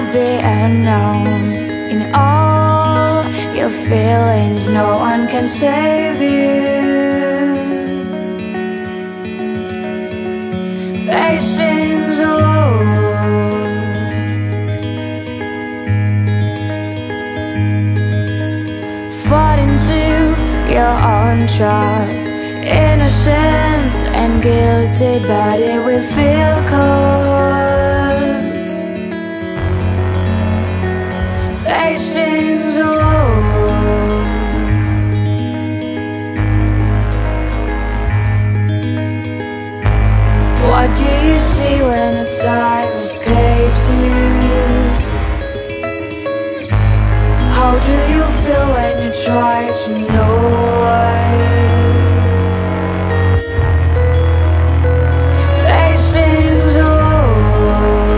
of the unknown. In all your feelings, no one can save you. Facing the road, fought into your own trap. Innocent and guilty, but it will feel cold. Facing the road, what do you see when the time escapes you? How do you feel when you try to know why? Facing the road,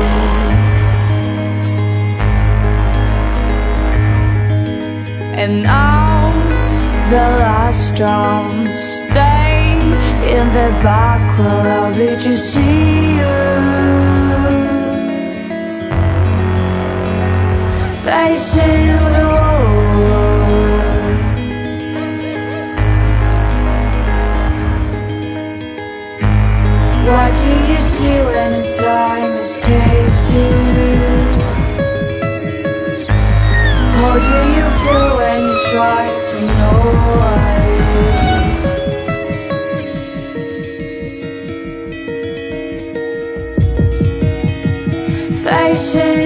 and now the last drums stay in the back while I reach to see you. Facing the road, what do you see when the time escapes you? How do you feel when you try to know why? Facing